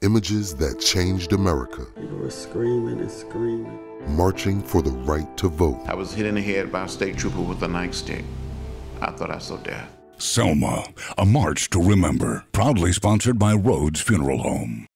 Images that changed America. People were screaming and screaming. Marching for the right to vote. I was hit in the head by a state trooper with a nightstick. I thought I saw death. Selma, a march to remember. Proudly sponsored by Rhodes Funeral Home.